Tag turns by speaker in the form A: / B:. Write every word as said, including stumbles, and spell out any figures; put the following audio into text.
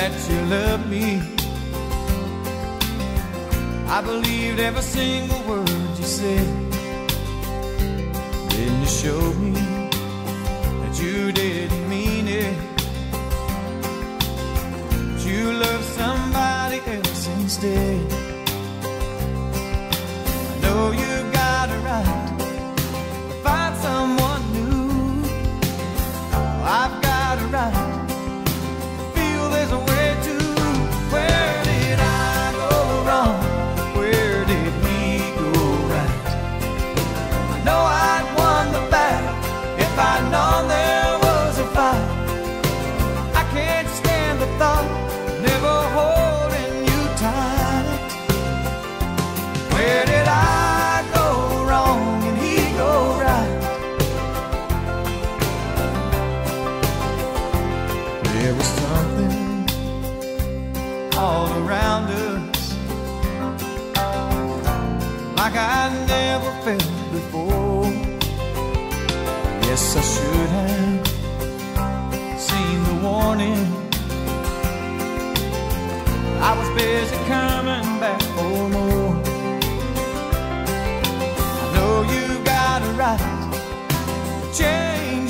A: that you love me. I believed every single word you said. Then you showed me that you didn't mean it. You love somebody else instead. I know you got a right to find someone new. I've got a right to feel there's a way to. Where did I go wrong? Where did we go right? I know I'd won the battle if I'd known there was a fight. I can't stand the thought never holding you tight. Where did I go wrong and he go right? There was something all around us like I never felt before. Yes, I should have seen the warning. I was busy coming back for more. I know you got a right to change